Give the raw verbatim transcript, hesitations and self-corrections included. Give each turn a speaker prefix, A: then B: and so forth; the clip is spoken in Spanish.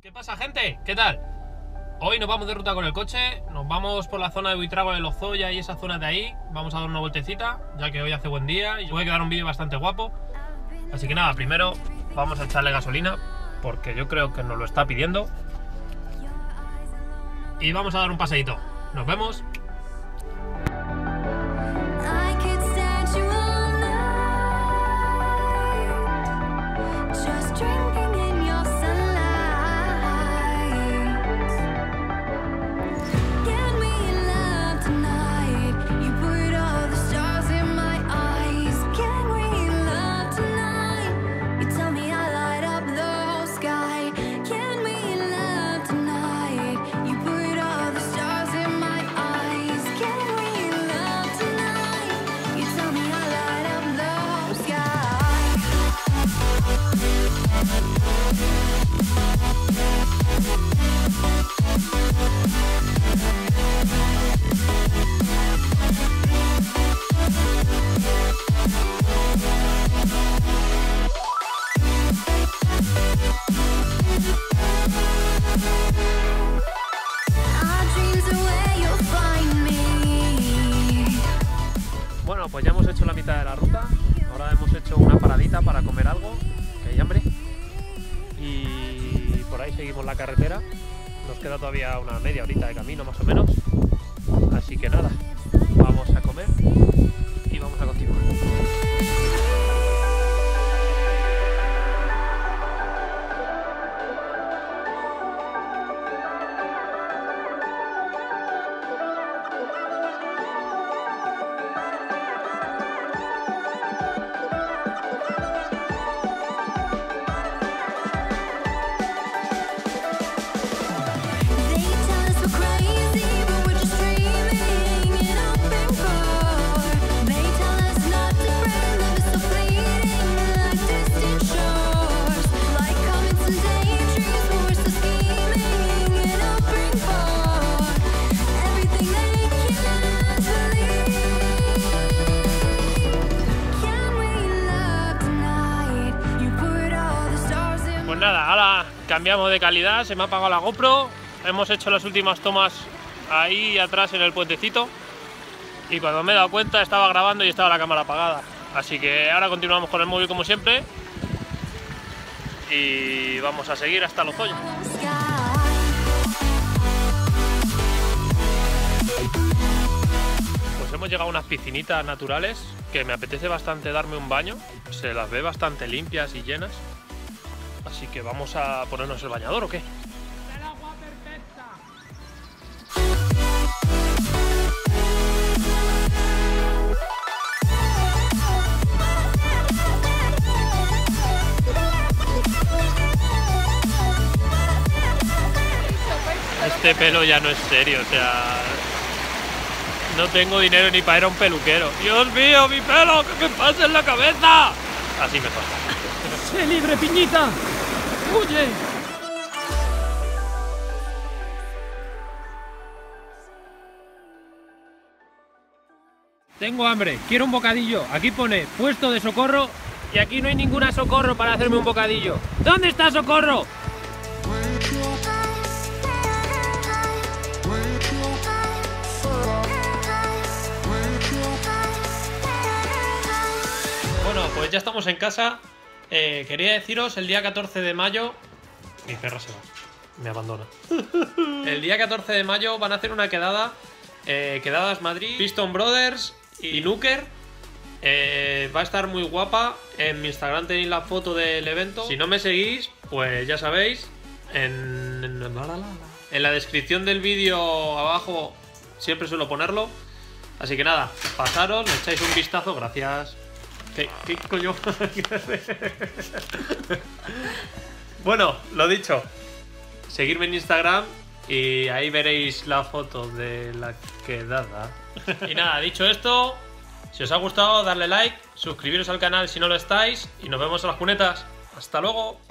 A: ¿Qué pasa, gente? ¿Qué tal? Hoy nos vamos de ruta con el coche, nos vamos por la zona de Buitrago de Lozoya y esa zona de ahí. Vamos a dar una vueltecita, ya que hoy hace buen día y puede quedar un vídeo bastante guapo. Así que nada, primero vamos a echarle gasolina, porque yo creo que nos lo está pidiendo. Y vamos a dar un paseíto. Nos vemos. Bueno, pues ya hemos hecho la mitad de la ruta. Ahora hemos hecho una paradita para comer algo, que hay hambre. Y por ahí seguimos la carretera. Nos queda todavía una media horita de camino más o menos. Así que nada, vamos a comer y vamos a continuar. Pues nada, ahora cambiamos de calidad, se me ha apagado la GoPro, hemos hecho las últimas tomas ahí atrás en el puentecito y cuando me he dado cuenta estaba grabando y estaba la cámara apagada. Así que ahora continuamos con el móvil como siempre y vamos a seguir hasta Lozoya. Pues hemos llegado a unas piscinitas naturales que me apetece bastante darme un baño, se las ve bastante limpias y llenas. Así que vamos a ponernos el bañador, ¿o qué? ¡El agua perfecta! Este pelo ya no es serio, o sea... No tengo dinero ni para ir a un peluquero. ¡Dios mío, mi pelo! ¡Que me pasa en la cabeza! Así mejor.
B: ¡Sé libre, piñita! ¡Huye! Tengo hambre, quiero un bocadillo. Aquí pone puesto de socorro y aquí no hay ninguna socorro para hacerme un bocadillo. ¿Dónde está socorro?
A: Bueno, pues ya estamos en casa. Eh, quería deciros, el día catorce de mayo... Mi perra se va, me abandona. El día catorce de mayo van a hacer una quedada, eh, Quedadas Madrid, Piston Brothers y Nuker. Eh, va a estar muy guapa. En mi Instagram tenéis la foto del evento. Si no me seguís, pues ya sabéis, en, en, en la descripción del vídeo abajo siempre suelo ponerlo. Así que nada, pasaros, le echáis un vistazo, gracias. ¿Qué, qué coño? Bueno, lo dicho, seguidme en Instagram y ahí veréis la foto de la quedada. Y nada, dicho esto, si os ha gustado, darle like, suscribiros al canal si no lo estáis y nos vemos en las cunetas. ¡Hasta luego!